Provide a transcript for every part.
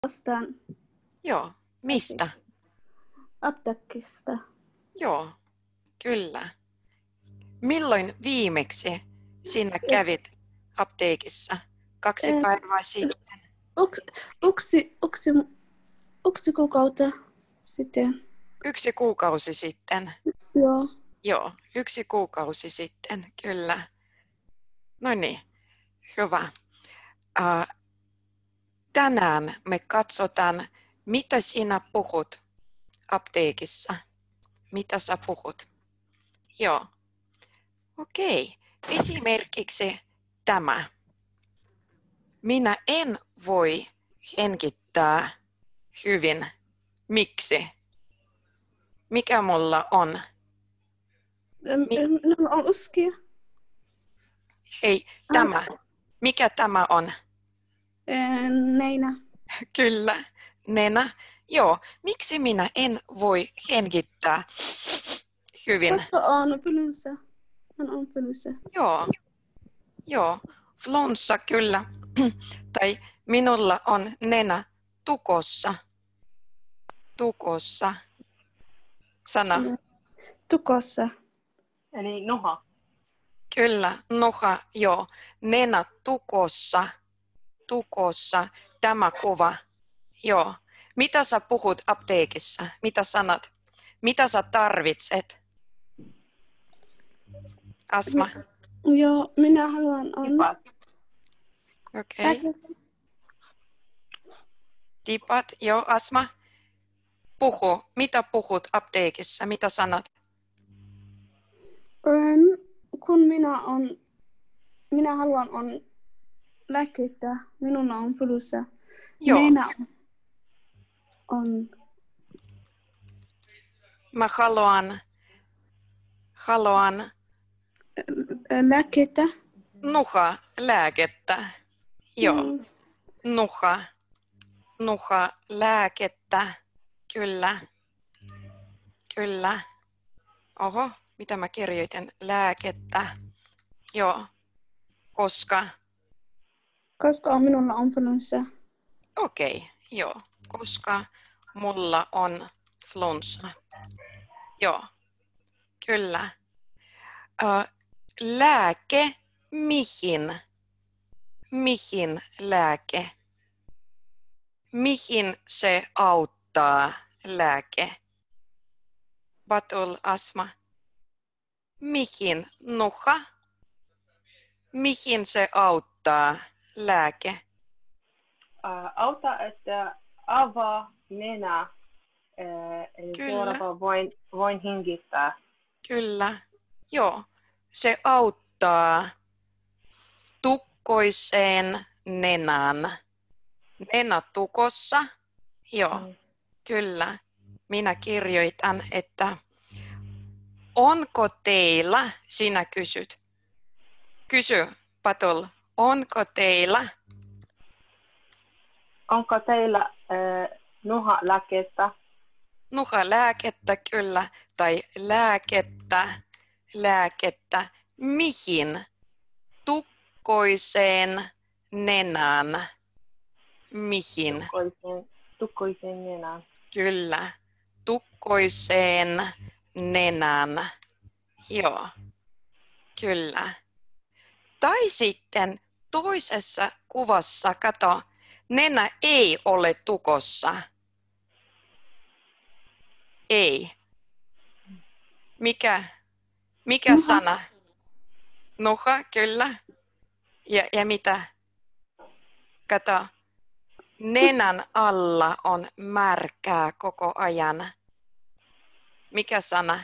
Ostan Joo. Mistä? apteekista. Joo, kyllä. Milloin viimeksi sinä kävit apteekissa? 2 päivää sitten. Yksi kuukautta sitten. 1 kuukausi sitten. Joo. Joo, 1 kuukausi sitten, kyllä. No niin, hyvä. Tänään me katsotaan, mitä sinä puhut apteekissa. Mitä sä puhut? Joo. Okei. Esimerkiksi tämä. Minä en voi hengittää hyvin. Miksi? Mikä mulla on? Minulla on uskia. Ei, tämä. Mikä tämä on? Neinä. Kyllä, nenä. Joo, miksi minä en voi hengittää hyvin? Koska on flunssa. On flunssa. Joo, flunssa kyllä. Tai minulla on nenä tukossa. Tukossa. Sana. Tukossa. Eli nuha. Kyllä, nuha, joo. Nenä tukossa. Tukossa. Tämä kuva. Joo. Mitä sä puhut apteekissa? Mitä sanat? Mitä sä tarvitset? Asma. Joo, minä haluan Tipat. Okei. Tipat, joo, Asma. Puhu. Mitä puhut apteekissa? Mitä sanat? Kun minä haluan lääkkeitä, minulla on flunssa. Joo. Neinä on. Mä haluan Lääkkeitä. nuha lääkettä. Joo. Nuha lääkettä. Kyllä. Kyllä. Oho, mitä mä kirjoitin? Lääkettä. Joo. Koska Minulla on flunssa. Okei, joo. Koska mulla on flunssa. Joo. Kyllä. Lääke mihin? Mihin lääke? Mihin se auttaa lääke? Batul, Asma. Mihin? Nuha? Mihin se auttaa lääke? Auta, että avaa nenä. Eli seuraava voin hengittää. Kyllä. Joo. Se auttaa tukkoiseen nenään. Nenä tukossa. Joo. Kyllä. Minä kirjoitan, että onko teillä, sinä kysyt. Kysy, Patul, onko teillä? Onko teillä nuhalääkettä? Nuhalääkettä, kyllä. Tai lääkettä. Mihin? Tukkoiseen nenään. Mihin? Tukkoiseen nenään. Kyllä. Tukkoiseen nenään. Joo. Kyllä. Tai sitten toisessa kuvassa, kato, nenä ei ole tukossa. Ei. Mikä sana? Nuha, kyllä. Ja mitä? Kato. Nenän alla on märkää koko ajan. Mikä sana?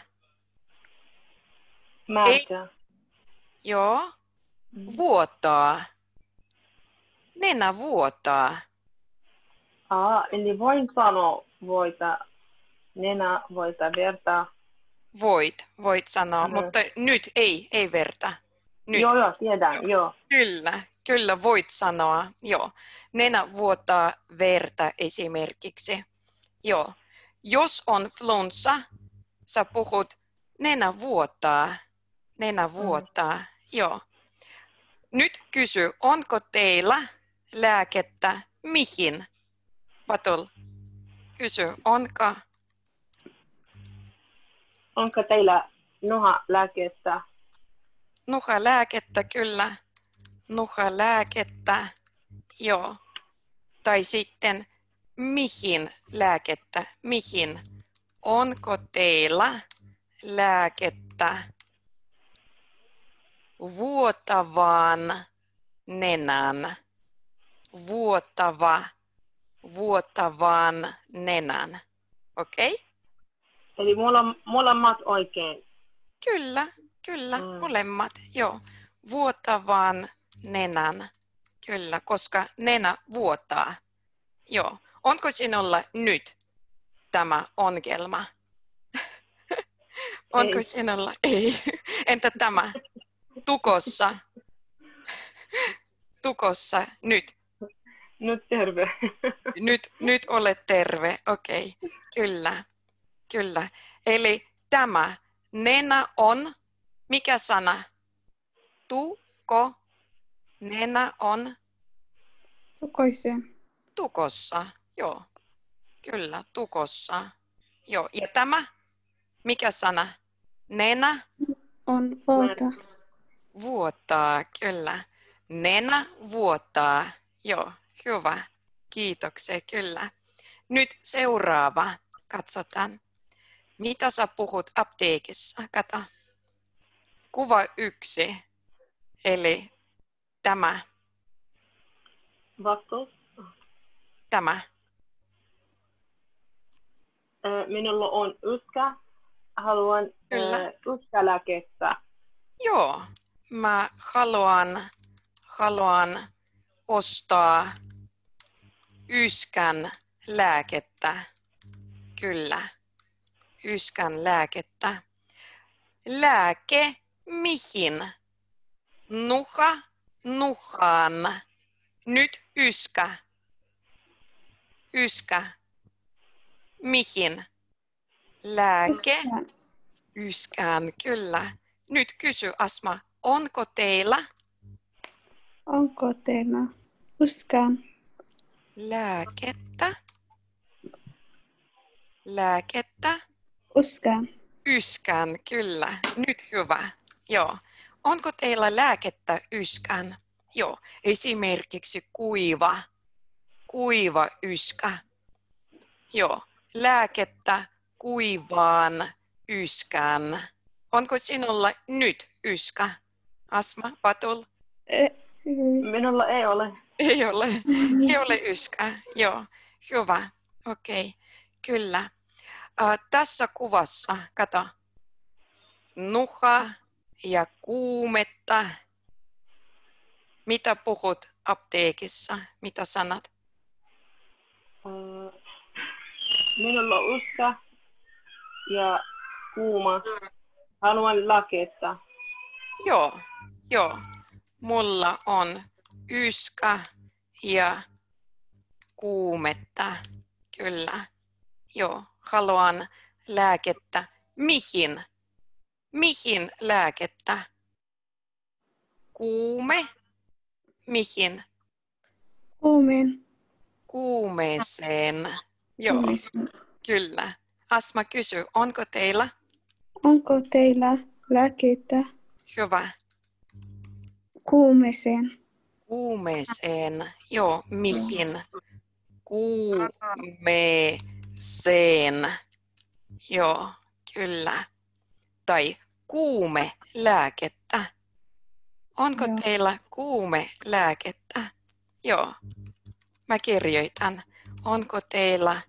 Märkää. Joo. Vuotaa. Nenä vuotaa. Eli voin sanoa nenä, voita, verta. Voit sanoa, mutta nyt ei verta. Nyt. Joo, tiedän, joo. Kyllä voit sanoa, joo. Nenä vuotaa verta esimerkiksi. Joo. Jos on flunssa, sä puhut nenä vuotaa. Joo. Nyt kysy, onko teillä lääkettä mihin? Patul, kysy, Onko teillä nuhalääkettä? nuhalääkettä? Kyllä. Nuhalääkettä. Joo. Tai sitten mihin lääkettä? Mihin? Onko teillä lääkettä vuotavaan nenään? Vuotavaan nenään. Okei? Okay? Eli molemmat oikein. Kyllä, molemmat. Joo. Vuotavaan nenään. Kyllä, koska nenä vuotaa. Joo. Onko sinulla nyt tämä ongelma? Onko sinulla? Ei. Entä tämä? Tukossa. Tukossa nyt. Nyt terve. Nyt olet terve. Okei. Kyllä. Eli tämä nenä on, mikä sana? Tuko. Nenä on Tukoiseen. tukossa. Joo. Kyllä, tukossa. Joo. Ja tämä, mikä sana? Nenä On vuota. vuotaa. Kyllä. Nenä vuotaa. Joo, hyvä. Kiitoksia, kyllä. Nyt seuraava. Katsotaan. Mitä sä puhut apteekissa? Kato. Kuva 1. Eli tämä. Vastaus. Tämä. Minulla on yskä. Haluan yskälääkettä. Joo. Mä haluan ostaa yskän lääkettä. Kyllä. Yskän lääkettä. Lääke mihin? Nuhaan. Nyt yskä. Yskä. Mihin? Lääke. Yskään, kyllä. Nyt kysy, Asma, onko teillä Onko teillä uskään? lääkettä? Lääkettä? Uskään. Yskään, kyllä. Nyt hyvä. Joo. Onko teillä lääkettä yskään? Joo. Esimerkiksi kuiva yskä. Joo. Lääkettä kuivaan yskään. Onko sinulla nyt yskä? Asma, Patul? Minulla ei ole. Ei ole yskä. Joo, hyvä. Okei, kyllä. Tässä kuvassa, kato, nuha ja kuumetta. Mitä puhut apteekissa? Mitä sanat? Minulla on yskä ja kuuma. Haluan lääkettä. Joo. Mulla on yskä ja kuumetta. Kyllä. Joo. Haluan lääkettä. Mihin? Mihin lääkettä? Kuume? Mihin? Kuumeen. Kuumeeseen. Joo. Kyllä. Asma kysy, onko teillä? Onko teillä lääkettä Hyvä. kuumeeseen? Kuumeeseen. Joo, mihin? Kuumeeseen. Joo, kyllä. Tai kuumelääkettä. Onko Joo. teillä kuumelääkettä? Joo. Mä kirjoitan. Onko teillä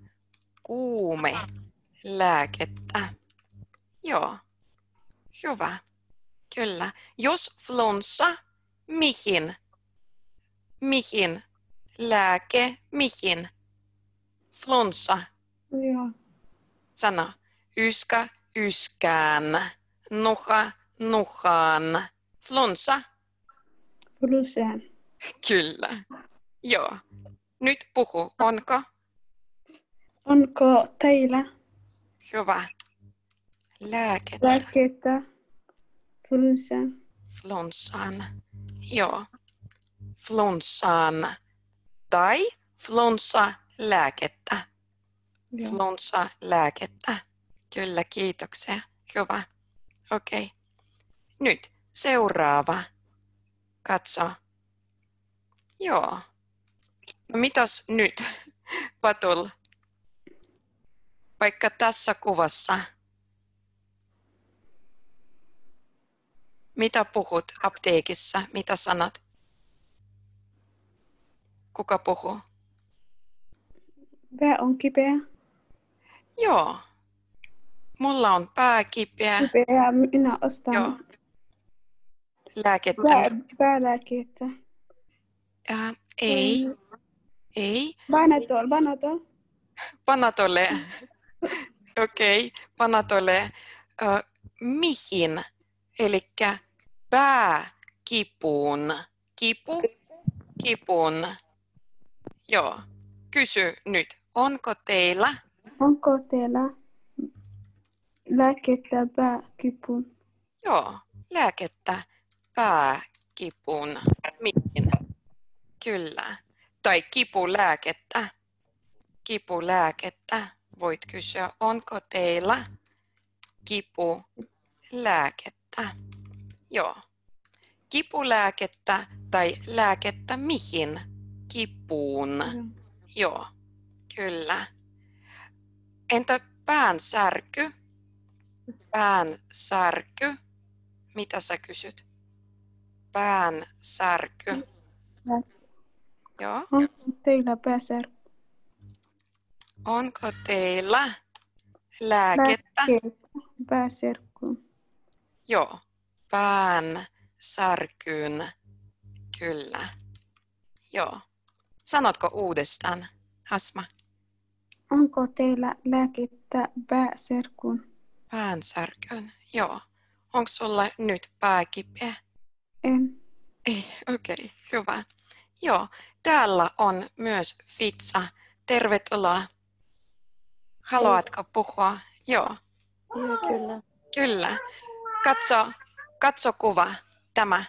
kuumelääkettä? Joo. Hyvä. Kyllä. Jos flunssa, mihin? Mihin? Lääke, mihin? Flunssa. Joo. Sano. Yskä, yskään. Nuha, nuhaan. Flunssa. Fluseen. Kyllä. Joo. Nyt puhu. Onko? Onko teillä Hyvä. Lääkettä. lääkettä fluseen? Flunssaan. Joo. Flunssaan. Tai flunssa lääkettä. Joo. Flunssa-lääkettä. Kyllä, kiitoksia. Hyvä. Okei. Nyt seuraava. Katso. Joo. No mitäs nyt, Patul? Vaikka tässä kuvassa. Mitä puhut apteekissa? Mitä sanot? Kuka puhuu? Pää on kipeä. Joo. Mulla on pää kipeä. Kipeä. Minä ostan Joo. Lääkettä. päälääkettä. Ei. Ei. Panadol. Panatolle. Okei. Panatolle. Mihin? Elikkä pääkipuun. Kipun. Joo. Kysy nyt. Onko teillä Lääkettä pääkipuun? Joo, lääkettä pääkipuun. Mihin? Kyllä. Tai kipulääkettä. Kipulääkettä. Voit kysyä, onko teillä kipulääkettä? Joo. Kipulääkettä tai lääkettä mihin? Kipuun. Joo, kyllä. Entä päänsärky? Päänsärky. Mitä sä kysyt? Päänsärky. Joo. Onko teillä pääsärky? Onko teillä lääkettä? Pääsärky. Joo. Päänsärkyyn. Kyllä. Joo. Sanotko uudestaan, Asma? Onko teillä lääkettä pääsärkyyn? Päänsärkyyn. Joo. Onko sulla nyt pää kipeä? En. Ei, okei, hyvä. Joo, täällä on myös Fitsa. Tervetuloa. Haluatko puhua? Joo. Joo, kyllä. Kyllä. Katso kuva. Tämä.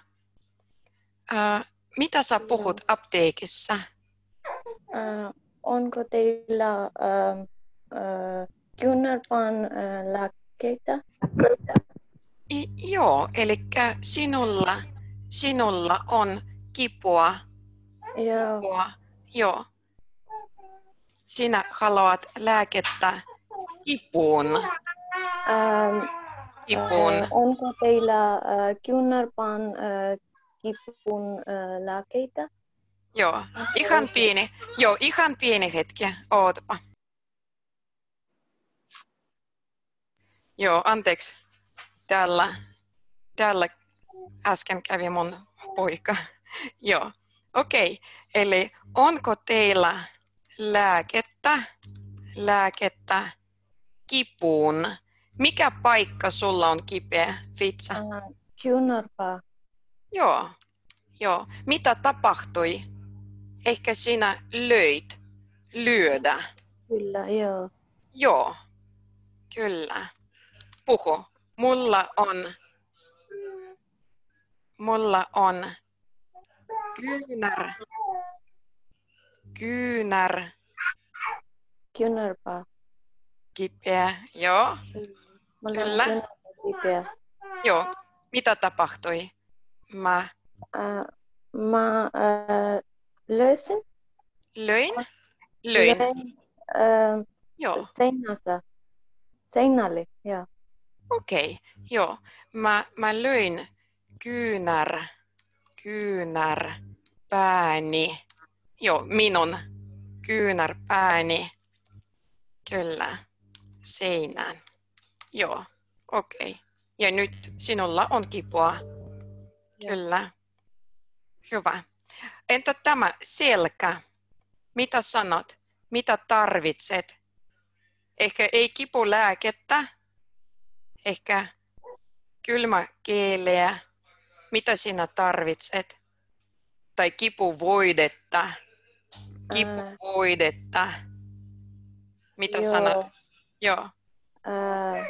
Mitä sä puhut apteekissa? Onko teillä kyynärpään lääkkeitä? Joo, eli sinulla on kipua. Joo. Joo. Sinä haluat lääkettä kipuun. Onko teillä kyynärpään kipun lääkkeitä? Joo, ihan pieni. Joo, ihan pieni hetki. Ootapa. Joo, anteeksi. Täällä äsken kävi mun poika. Joo, okei. Eli onko teillä lääkettä kipuun? Mikä paikka sulla on kipeä, Fitsa? Kyynärpää. Joo. Mitä tapahtui? Ehkä sinä lyödä. Kyllä, joo. Joo, kyllä. Puhu. Mulla on Kyynärpää. kipeä. Joo, Mulla on Kyllä. kyynärpää kipeä. joo. Mitä tapahtui? Mä Löysin löin. Joo, seinälle, joo. okei. Joo. Mä löin kyynärpääni. Joo, minun kyynärpääni. Kyllä. Seinään. Joo, okei. Ja nyt sinulla on kipua. Kyllä. Hyvä. Entä tämä selkä? Mitä sanot? Mitä tarvitset? Ehkä ei kipulääkettä. Ehkä kylmäkieleä. Mitä sinä tarvitset? Tai kipuvoidetta. Kipuvoidetta. Mitä Joo. sanot? Joo. Ää,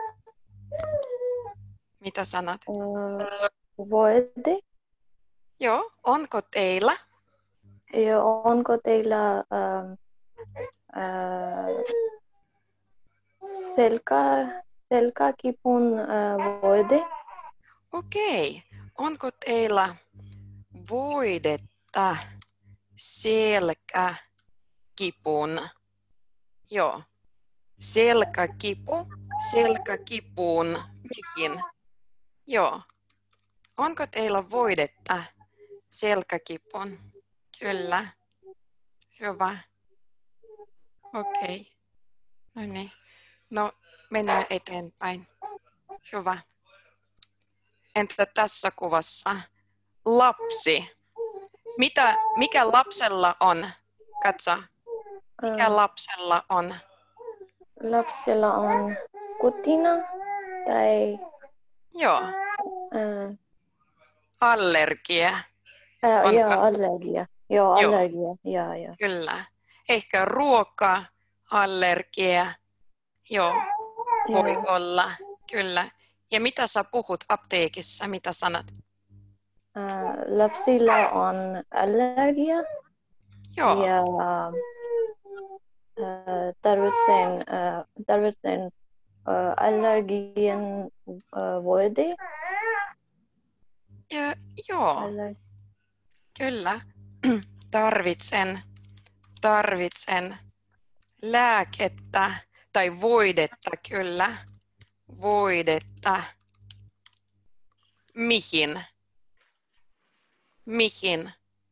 Mitä sanot? voide. Joo. Onko teillä? Joo, onko teillä Selkäkipun voide. Okei. Onko teillä voidetta selkäkipun? Joo. Selkäkipuun, mihin? Joo. Onko teillä voidetta selkäkipun? Kyllä. Hyvä. Okei. No niin. No, mennään eteenpäin. Hyvä. Entä tässä kuvassa? Lapsi. Mikä lapsella on? Katso. Mikä lapsella on? Lapsella on kutina tai Joo. Allergia. joo, allergia. Joo, allergia. Joo. Kyllä. Ehkä ruoka-allergia. Joo, voi olla. Kyllä. Ja mitä sä puhut apteekissa? Mitä sanat? Lapsilla on allergia. Joo. Ja tarvitsen allergien voide. Joo. Kyllä. Tarvitsen lääkettä tai voidetta, kyllä. Voidetta. Mihin?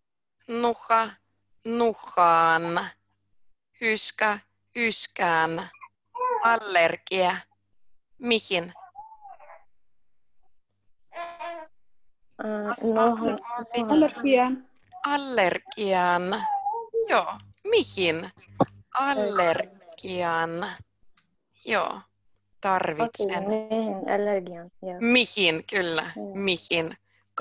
Nuhaan. Yskään. Allergia. Mihin? Allergian. Joo. Mihin? Allergian. Joo. Tarvitsen. Allergian. Mihin, kyllä. Mihin?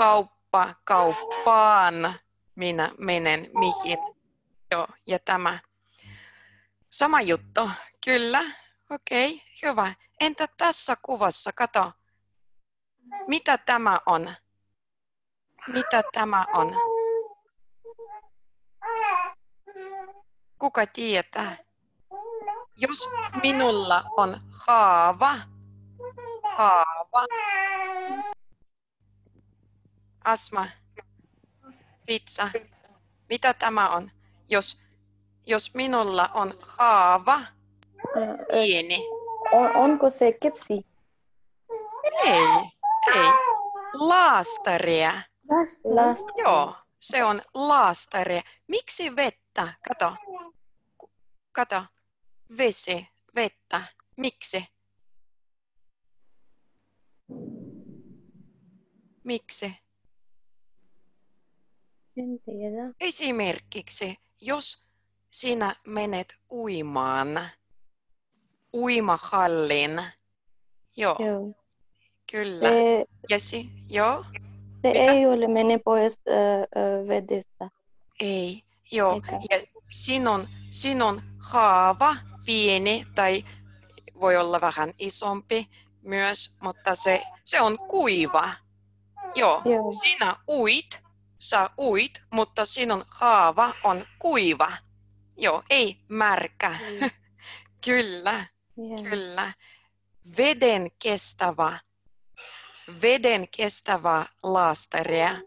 Kauppaan. Minä menen mihin. Joo. Ja tämä. Sama juttu. Kyllä. Okei. Hyvä. Entä tässä kuvassa? Kato. Mitä tämä on? Mitä tämä on? Kuka tietää? Jos minulla on haava. Asma. Pizza. Mitä tämä on? Jos minulla on haava. Pieni. Onko se kepsi? Ei. Laastaria. Joo, se on laastaria. Miksi vettä? Kato. Vesi, vettä. Miksi? En tiedä. Esimerkiksi, jos sinä menet uimahallin. Joo. Kyllä. Joo. Se ei ole mene pois vedestä. Ei, joo. Ja sinun haava pieni tai voi olla vähän isompi myös, mutta se on kuiva. Joo. Sä uit, mutta sinun haava on kuiva. Joo, ei märkä. Kyllä. Veden kestävä laastaria.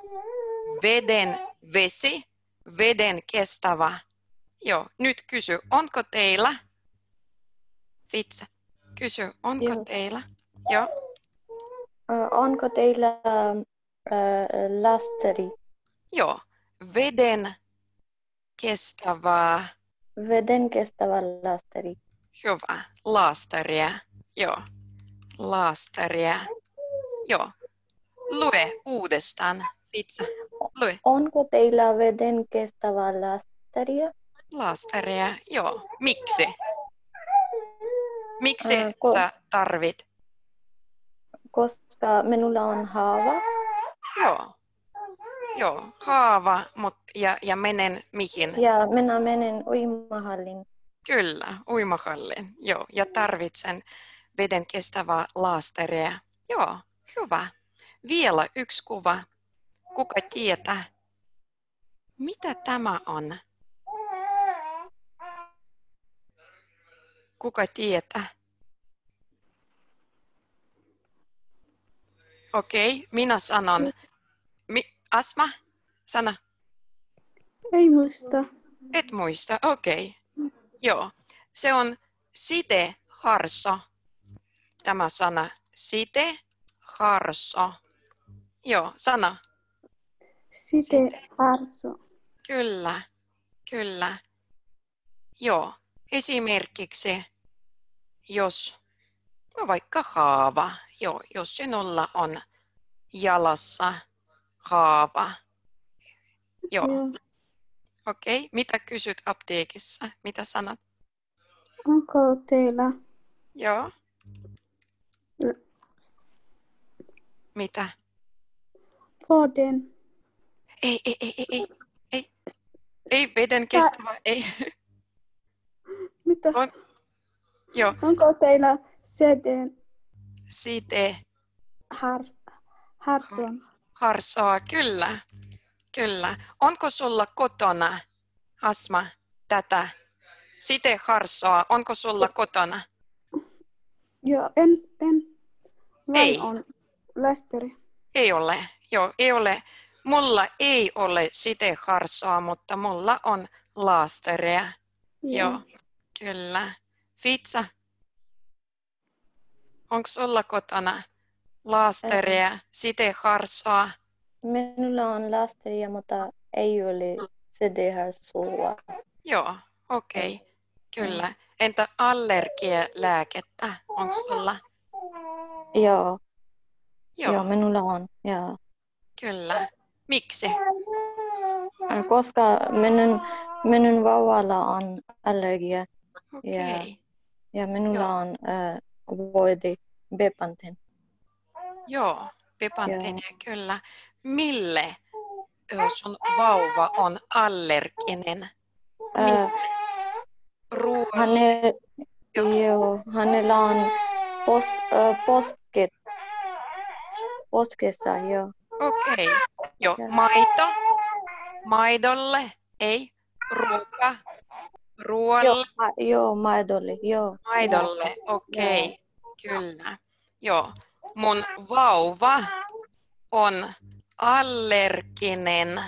Veden kestävä. Joo, nyt kysy, onko teillä? Vitsa, kysy, onko teillä? Joo. Onko teillä laastari? Joo, veden kestävä laastari. Hyvä, laastaria. Joo, laastaria. Joo, lue uudestaan. Vitsa, lue. Onko teillä veden kestävä laastaria? Laastaria, joo. Miksi? Miksi sä tarvit? Koska minulla on haava. Joo, haava, ja menen mihin? Ja minä menen uimahallin. Kyllä, uimahallin. Joo, ja tarvitsen veden kestävää laastaria. Joo, hyvä. Vielä yksi kuva. Kuka tietää? Mitä tämä on? Kuka tietää? Okei, minä sanon. Asma, sana. Ei muista. Et muista, okei. Joo, se on siteharso. Tämä sana, siteharso. Joo, sana. Site harso. Kyllä, kyllä. Joo, esimerkiksi jos, no vaikka haava, joo, jos sinulla on jalassa haava. Joo, Joo. okei. Mitä kysyt apteekissa? Mitä sanot? Onko teillä Joo. Mitä? voden? Ei veden kestävä, ei. Mitä? Joo, Onko teillä seden harson? harsoa, kyllä, kyllä. Onko sulla kotona, Asma, tätä siteharsoa? Onko sulla kotona? Joo, en. Ei. Vain on lästeri. Ei ole, joo, ei ole. Mulla ei ole siteharsoa, mutta mulla on laasteria. Joo, kyllä. Fitsa, onko sulla kotona laasteria, siteharsoa? Minulla on lasteria, mutta ei ole siteharsoa. Joo, okei, kyllä. Entä allergialääkettä, onko sulla? Joo, Joo, minulla on. Joo. kyllä. Miksi? Koska minun vauvalla on allergia Okei, ja minulla Joo. on voide Bepanthen. joo, Bepantenia, kyllä. Mille sun vauva on allerginen? Hänellä on poskessa, joo. Okei, joo, maidolle, ei, ruoalle, Joo, maidolle, joo. maidolle, okei, kyllä. Joo, mun vauva on allerginen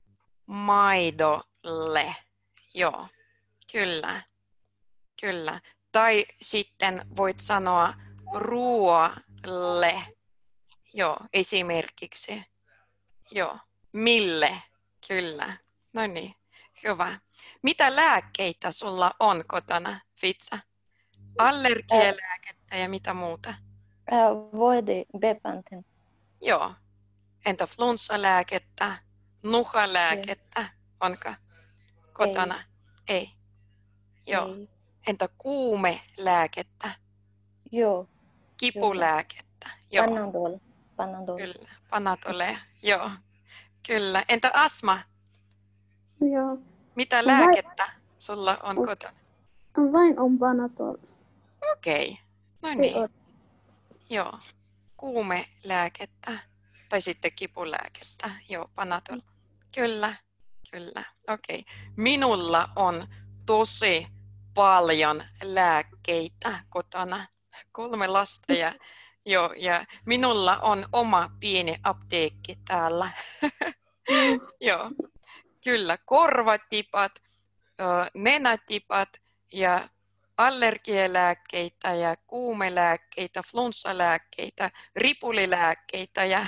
maidolle, joo, kyllä, kyllä. Tai sitten voit sanoa ruoalle, joo, esimerkiksi, joo, mille, kyllä, no niin, hyvä. Mitä lääkkeitä sulla on kotona, Fitsa? Allergialääkettä ja mitä muuta? Voide Bepanthen. Joo. Entä flunssalääkettä, nuhalääkettä, onko kotona? Ei. Joo. Ei. Entä kuumelääkettä, Joo. kipulääkettä? Joo. Panadol. Kyllä, Panadole. Joo. Kyllä. Entä astma? Joo. Mitä lääkettä sulla on kotona? Vain on Panadol. Okei. No Ei niin. ole. Joo. Kuumelääkettä tai sitten kipulääkettä. Joo, Panadol. Kyllä. Kyllä. Okei. Minulla on tosi paljon lääkkeitä kotona. 3 lasta ja minulla on oma pieni apteekki täällä. Joo. Kyllä, korvatipat, nenätipat ja allergialääkkeitä ja kuumelääkkeitä, flunssalääkkeitä, ripulilääkkeitä ja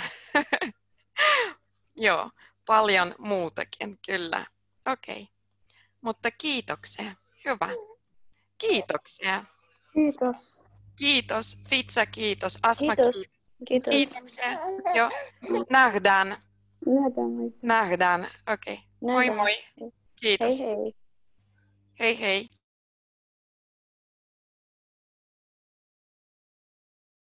joo, paljon muutakin, kyllä. Okei. Mutta kiitoksia. Hyvä. Kiitoksia. Kiitos. Kiitos. Fitsa, kiitos. Asma, Kiitos. kiitos. Kiitoksia. Joo. Nähdään. Nähdään. Nähdään. Okei. Moi moi. Kiitos. Hei hei. Hei hei.